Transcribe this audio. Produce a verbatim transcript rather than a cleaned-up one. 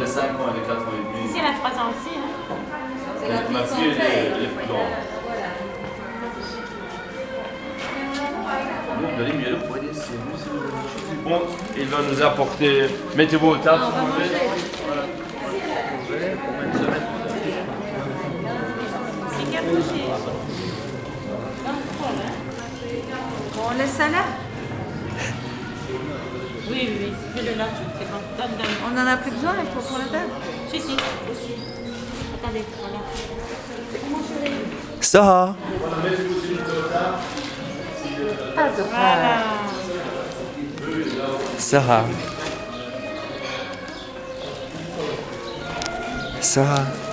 cinq ans, elle a quatre ans et demi. Ici, elle a trois ans aussi. Hein. Ma fille, elle est, elle est plus grande. Bon, donnez mieux le poignet, c'est vous, c'est vous. Bon, il va nous apporter. Mettez-vous au table, s'il vous plaît. C'est capuché. Bon, on laisse ça là? Oui, oui, oui. Je le lâche. C'est bon. Donne, donne. On en a plus besoin pour, pour la table? Si, si. Attendez, voilà. Saha. Voilà. Saha. Saha.